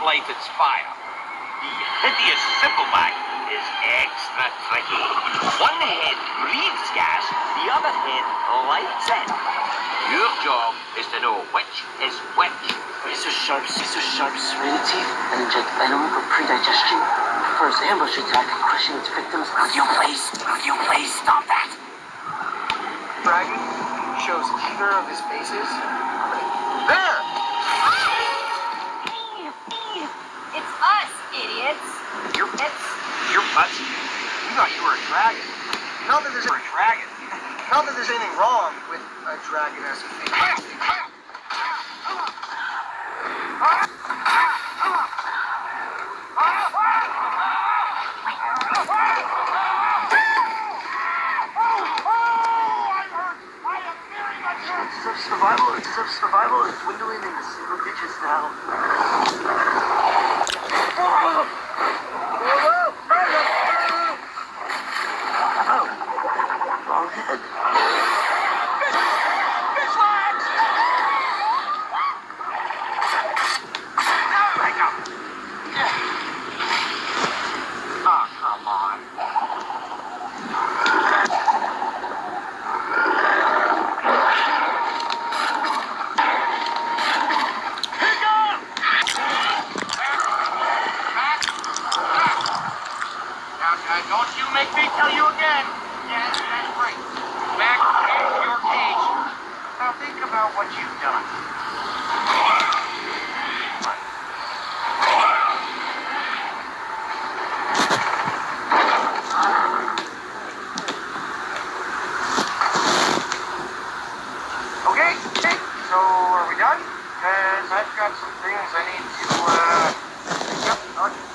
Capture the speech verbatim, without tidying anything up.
light its fire. The hideous Simpleback is extra tricky. One head breathes gas, the other head lights it. Your job is to know which is which. Razor sharp, scissor sharp, serrated teeth, and inject venom for pre-digestion. First ambush attack, crushing its victims. Will you please, will you please stop that? Dragon shows either of his faces. There! It's us, idiots. Your It's... Your butts? You thought you were a dragon. Not that there's a dragon. Not that there's anything wrong with a dragon as a thing. Chances of survival, chances of survival is dwindling into single digits now. Oh, wrong head. Oh, come on. Don't you make me tell you again. Yes, that's right. Back into your cage. Now think about what you've done. Okay, okay, so are we done? Because I've got some things I need to, uh, pick up.